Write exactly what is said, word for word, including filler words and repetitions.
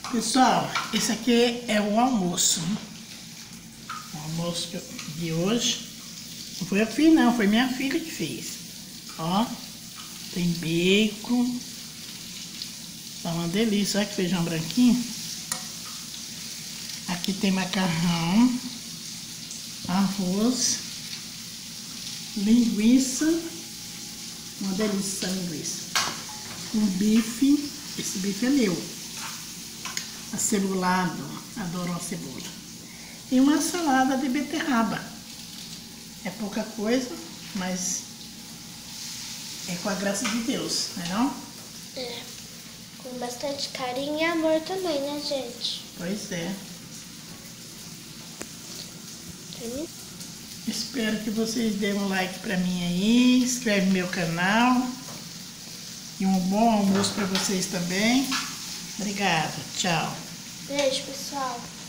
Pessoal, esse aqui é o almoço. O almoço de hoje. Não foi eu que fiz, não. Foi minha filha que fez. Ó, tem bacon. Tá uma delícia. Olha que feijão branquinho. Aqui tem macarrão, arroz, linguiça. Uma delícia essa linguiça. Um bife. Esse bife é meu. Acebolado, adoro uma cebola. E uma salada de beterraba. É pouca coisa, mas é com a graça de Deus, não é não? É, com bastante carinho e amor também, né, gente? Pois é. Termina. Espero que vocês dêem um like pra mim aí, inscreve no meu canal. E um bom almoço pra vocês também. Obrigada, tchau. Beijo, pessoal.